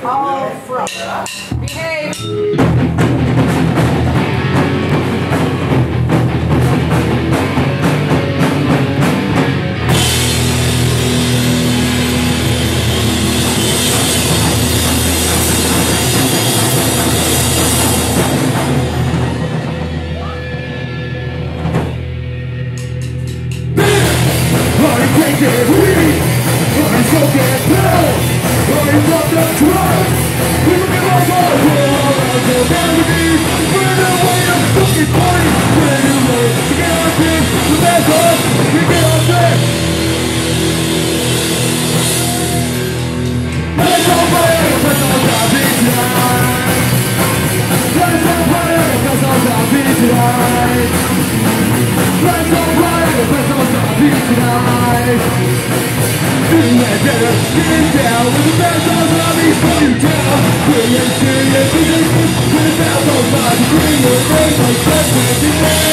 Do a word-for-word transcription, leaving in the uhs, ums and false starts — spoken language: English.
All from. Behave. Take it, we I'm so get down I'm not the truth We look at my world I'm so down to be We're the way of fucking party We're the way to get our things The best us, we get our things Let's all play Let's all stop it tonight Let's all play Let's all stop it tonight Let's all play Let's all stop it tonight Doing that better, getting down with the best of love is put you down. Brilliant, serious, business, with a thousand miles, bring your name, like that's what you